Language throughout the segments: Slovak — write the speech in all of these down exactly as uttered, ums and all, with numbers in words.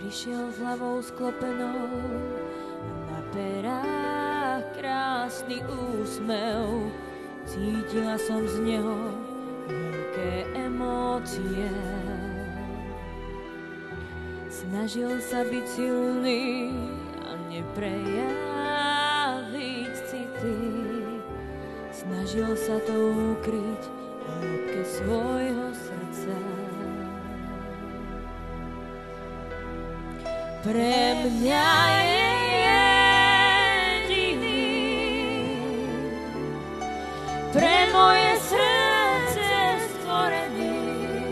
Išiel s hlavou sklopenou, na perách krásny úsmev. Cítila som z neho veľké emócie. Snažil sa byť silný a neprejaviť city. Snažil sa to ukryť v hĺbke svojho srdca. Pre mňa je jediný, pre moje srdce stvorený.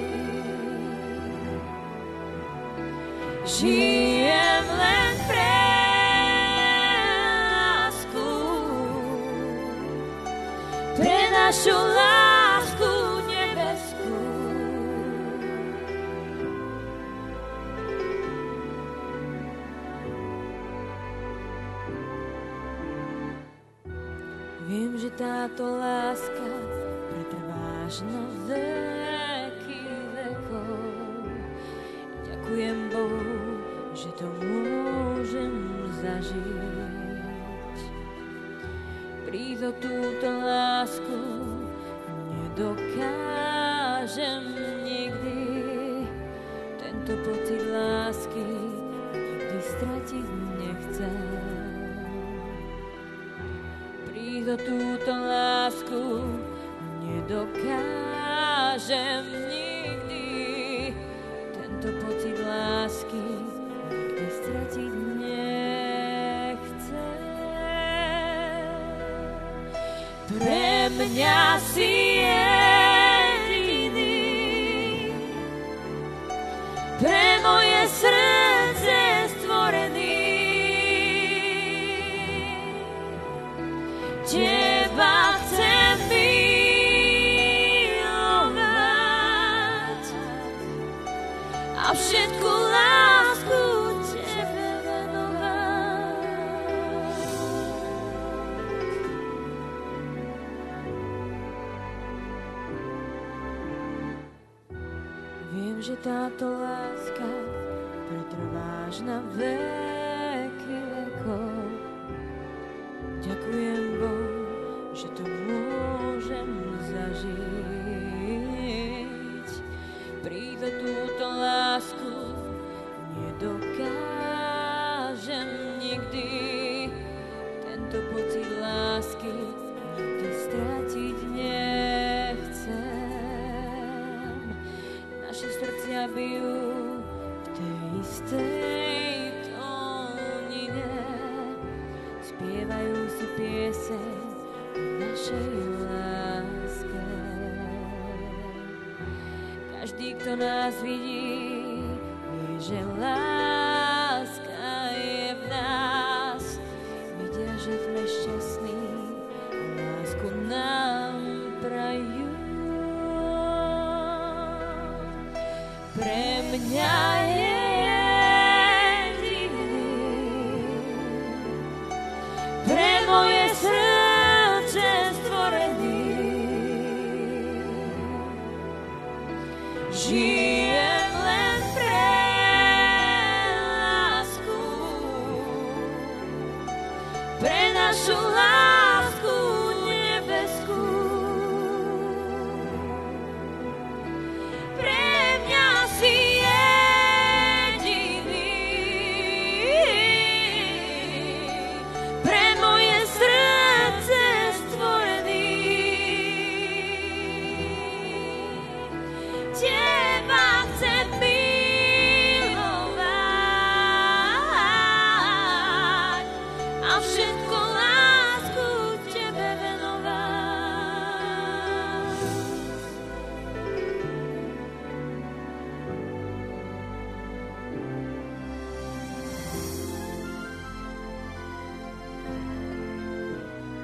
Žijem len pre lásku, pre našu lásku nebeskú. Viem, že táto láska pretrvá až na veky vekov. Ďakujem Bohu, že to môžem zažiť. Príď o túto lásku nedokážem nikdy. Tento pocit lásky nikdy stratiť nechcem. Príď o túto lásku nedokážem nikdy. Tento pocit lásky nikdy stratiť nechcem. Pre mňa si jediný, pre moje srdce stvorený. Teba chcem milovať a všetku lásku Tebe venovať. Viem, že táto láska pretrvá až na veky vekov. Ďakujem Bohu, že to môžem zažiť. Príď o túto lásku nedokážem nikdy. Tento pocit lásky nikdy stratiť nechcem. Naše srdcia bijú v tej istej tónine. Spievajú si pieseň o našej láske. Každý, kto nás vidí, vie, že láska je v nás. Vidia, že sme šťastní a lásku nám prajú. Pre mňa je moje srdce stvorený. Žijem len pre lásku, pre našu lásku nebeskú. Pre mňa si jediný, pre moje srdce stvorený. Teba chcem milovať a všetku lásku Tebe venovať.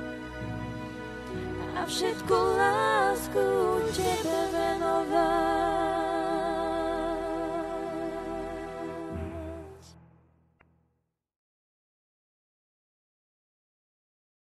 A všetku lásku Tebe venovať.